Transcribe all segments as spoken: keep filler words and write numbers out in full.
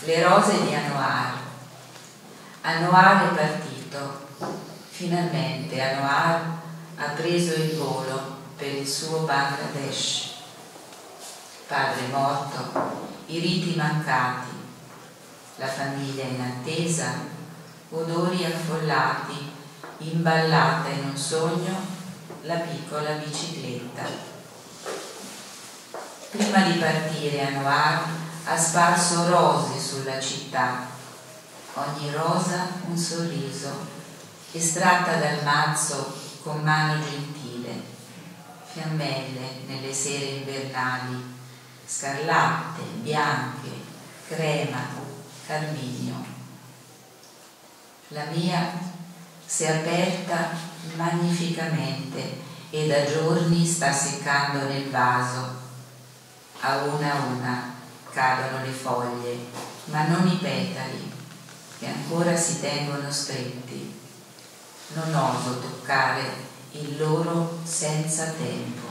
Le rose di Anouar. Anouar è partito. Finalmente Anouar ha preso il volo per il suo Bangladesh. Padre morto, i riti mancati, la famiglia in attesa, odori affollati, imballata in un sogno la piccola bicicletta. Prima di partire Anouar ha sparso rose sulla città, ogni rosa un sorriso, estratta dal mazzo con mano gentile, fiammelle nelle sere invernali, scarlatte, bianche, crema, carminio. La mia si è aperta magnificamente e da giorni sta seccando nel vaso. A una a una cadono le foglie, ma non i petali, che ancora si tengono stretti. Non oso toccare il loro senza tempo.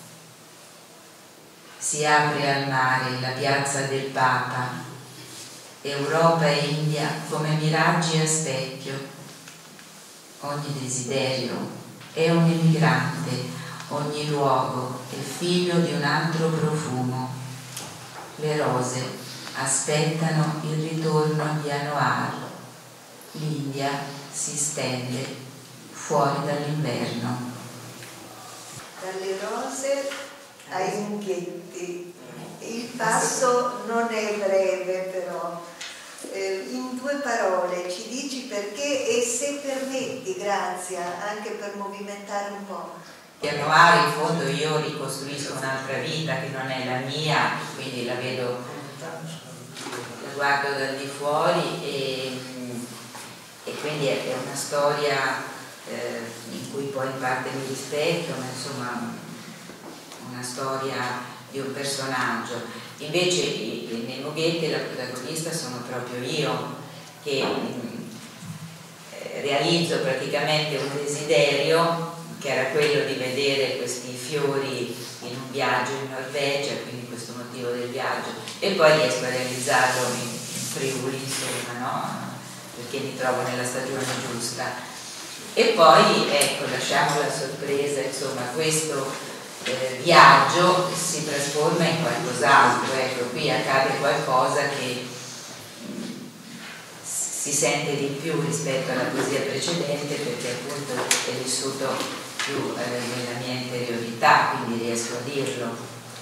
Si apre al mare la piazza del Papa, Europa e India come miraggi a specchio. Ogni desiderio è un emigrante, ogni luogo è figlio di un altro profumo. Le rose aspettano il ritorno di Anouar. L'India si stende fuori dall'inverno. Dalle rose ai unghetti. Il passo non è breve, però. Eh, in due parole ci dici perché e, se permetti, Grazia, anche per movimentare un po'. Anouar, in fondo io ricostruisco un'altra vita che non è la mia, quindi la vedo, la guardo dal di fuori e, e quindi è una storia eh, in cui poi in parte mi rispecchio, ma insomma una storia di un personaggio. Invece nei Mughetti la protagonista sono proprio io, che eh, realizzo praticamente un desiderio che era quello di vedere questi fiori in un viaggio in Norvegia, quindi questo motivo del viaggio, e poi riesco a realizzarlo in, in Friuli, insomma, no? Perché mi trovo nella stagione giusta. E poi, ecco, lasciamo la sorpresa, insomma, questo eh, viaggio si trasforma in qualcos'altro, ecco, qui accade qualcosa che mh, si sente di più rispetto alla poesia precedente, perché appunto è vissuto più eh, nella mia interiorità, quindi riesco a dirlo.